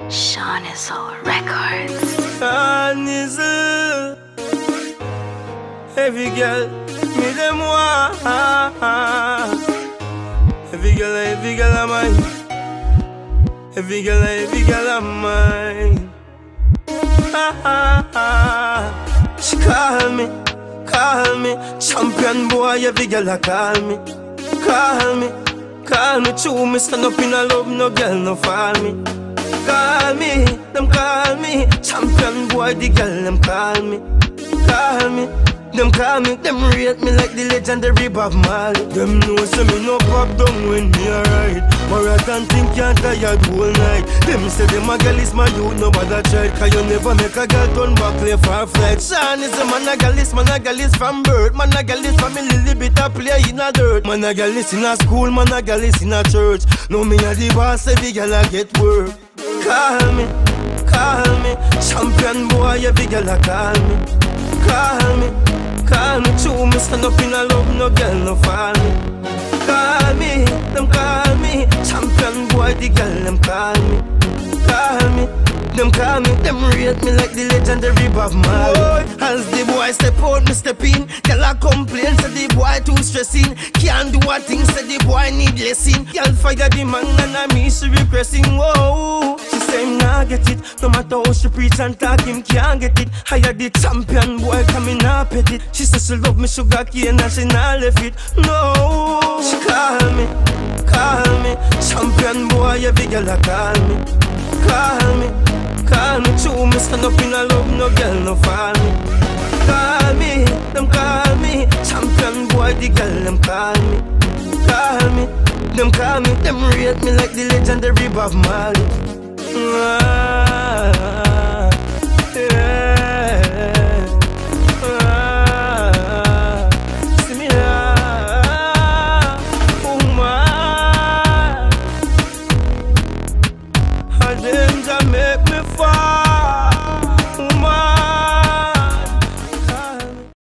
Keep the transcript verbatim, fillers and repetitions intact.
Dancehall Records. Dancehall. Every girl, me them want. Every girl, every girl of mine. Every girl, every girl of mine. She call me, call me, champion boy. Every girl a call me, call me, call me. True, me stand up in a love, no girl no fall me. Call me, them call me, champion boy. The girl them call me, call me. Them call me, them rate me like the legendary Bob Marley. Them know say me no pop down when me a ride. Marathon think can't tired whole night. Them say them a girl is my youth, no bother try. Cause you never make a girl turn back left or flight. Sean is a man a girl is, man a girl is from birth. Man a girl is from a little bit of play in a dirt. Man a girl is in a school, man a girl is in a church. No me a the boss, every girl a get work. Call me, call me, champion boy, every girl a call me. Call me, call me, true, me stand up in a love, no girl no fall me. Call me, them call me, champion boy, the girl them call me. Call me, them call me, them rate me like the legendary Bob Marley. As the boy step out, me step in. Girl a complain, say the boy too stressing. Can't do a thing, say the boy need lesson. Girl fire the man and I me she repressing. Whoa, she say him nah get it. No matter how she preach and talk, him can't get it. Hire the champion boy, coming up at it. She say she love me sugar cane and she nah left it. No, she call me, call me, champion boy, every girl a call me. Call me, call me, true, me stand up in a love, no girl no fall me. Call me, them call me, champion boy, the girl them call me. Call me, them call me, them rate me like the legendary Bob Marley. Ah, yeah, ah, see me now, woman. Her danger make me fall.